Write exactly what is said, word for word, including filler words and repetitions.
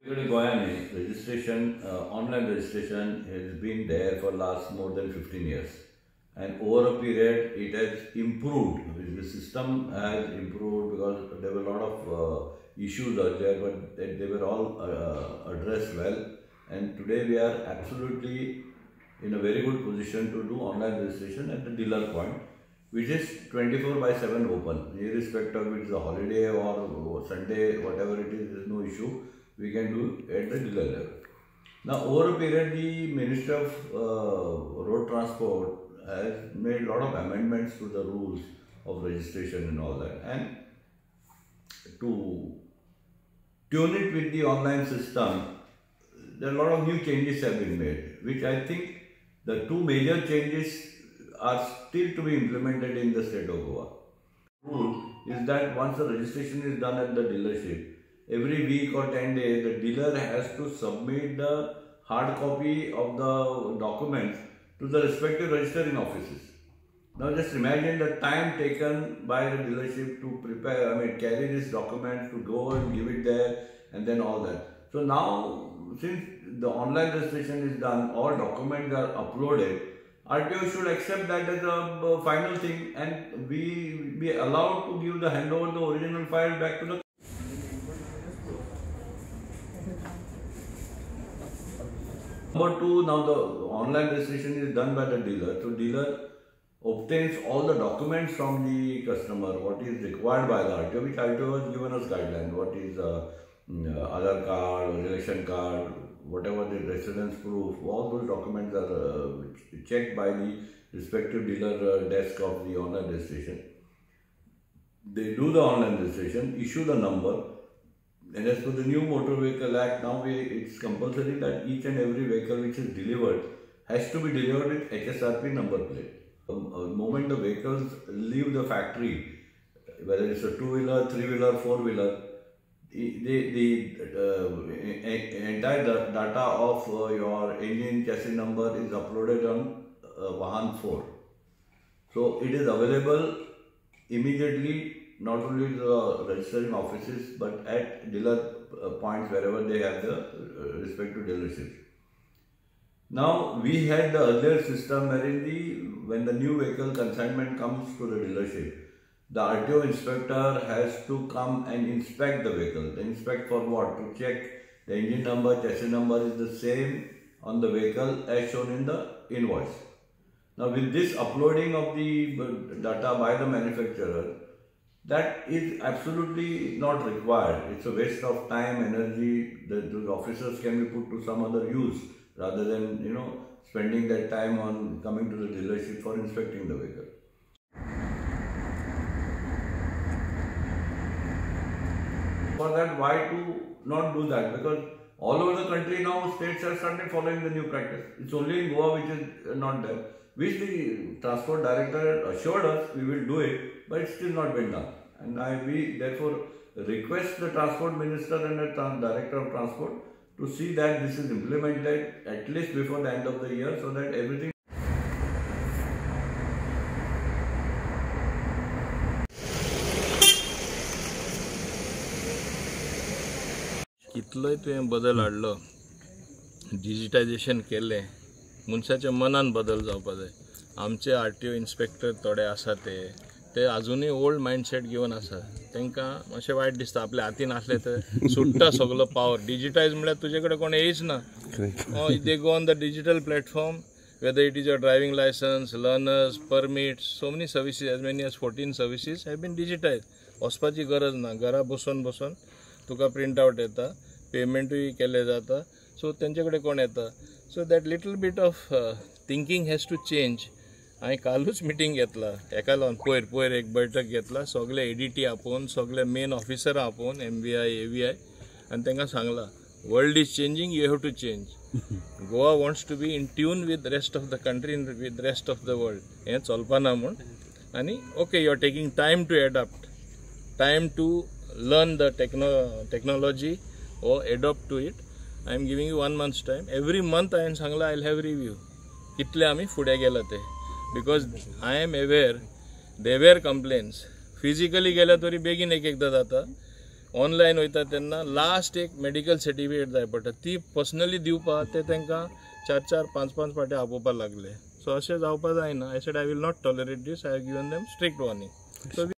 Goyani registration, uh, online registration has been there for last more than fifteen years, and over a period it has improved. The system has improved because there were a lot of uh, issues earlier, but they, they were all uh, addressed well. And today we are absolutely in a very good position to do online registration at the dealer point, which is twenty-four by seven open, irrespective of it's a holiday or Sunday, whatever it is, there is no issue. We can do at the dealer level. Now, over a period, the Ministry of uh, Road Transport has made a lot of amendments to the rules of registration and all that. And to tune it with the online system, there are a lot of new changes have been made, which I think the two major changes are still to be implemented in the state of Goa. Rule is that once the registration is done at the dealership, every week or ten days, the dealer has to submit the hard copy of the documents to the respective registering offices. Now just imagine the time taken by the dealership to prepare, I mean carry this document, to go and give it there and then all that. So now, since the online registration is done, all documents are uploaded, R T O should accept that as a final thing and we be allowed to give the handover the original file back to the Number two, now the online registration is done by the dealer. So dealer obtains all the documents from the customer, what is required by the R T O, which R T O has given us guidelines. What is uh, Aadhaar card or election card, whatever the residence proof, all those documents are uh, checked by the respective dealer uh, desk of the online registration. They do the online registration, issue the number. And as for the new Motor Vehicle Act, now we, it's compulsory that each and every vehicle which is delivered has to be delivered with H S R P number plate. The moment the vehicles leave the factory, whether it's a two-wheeler, three-wheeler, four-wheeler, the, the uh, entire data of uh, your engine chassis number is uploaded on uh, Vahan four. So it is available immediately, not only the registering offices but at dealer uh, points wherever they have the uh, respective dealerships. Now we had the earlier system wherein the when the new vehicle consignment comes to the dealership, the R T O inspector has to come and inspect the vehicle. They inspect for what? To check the engine number, chassis number is the same on the vehicle as shown in the invoice. Now with this uploading of the data by the manufacturer, that is absolutely not required. It's a waste of time, energy. The, the officers can be put to some other use rather than, you know, spending that time on coming to the dealership for inspecting the vehicle. For that, why to not do that? Because all over the country now, states have started following the new practice. It's only in Goa which is not there, which the transport director assured us we will do it, but it's still not been done. And I we therefore request the transport minister and the director of transport to see that this is implemented at least before the end of the year, so that everything. कितलोय तुवें बदल हाडलो, digitisation केलें, मनशाच्या मनान बदल जावपा जाय. आमचे आर टी ओ इन्स्पेक्टर थोडे आसा ते ते आजुनूय ओल्ड मायंडसेट घेवन आसा. तांकां मातशें वायट दिसता, आपल्या हातीन आसलें तर सुट्टा सगलो पावर. डिजिटायज म्हळ्यार तुजे कडेन कोण येयच ना. They go on the digital platform, whether it is your driving license, learners, permits, so many services, as many as fourteen services have been digitized. वचपाची गरज ना, घरा बसून बसून तुका प्रिंट आवट येता, पेमेंटूय केले जाता. सो तेंचे कडेन कोण येता. So that little bit of thinking has to change. हांवें कालूच मिटींग घेतला, एका लावन पयर पयर एक बैठक घेतला, सगळे एडीटी आपोवन, सगळे मेन ऑफिसर आपोवन, M B I A V I, आनी तांकां सांगलां world is changing, you have to change. Goa wants to be in tune with rest of the country, with rest of the world. हें चलपाना म्हूण. आनी okay, you are taking time to adopt, time to learn the techno technology or adopt to it. I am giving you one month's time. Every month I am सांगला I will have review. कितले आमी फुडें गेला ते. Because I am aware there were complaints. Physically गेल्या तरी बेगीन एक एकदा जाता. ऑनलायन वयता तेन्ना लास्ट एक मेडिकल सर्टिफिकेट जाय पडटा, ती पर्सनली दिवपाक ते तांकां चार चार पांच पांच फावटी आपोवपाक लागले. सो अशें जावपाक जायना. I said I will not tolerate this. I have given them strict warning. So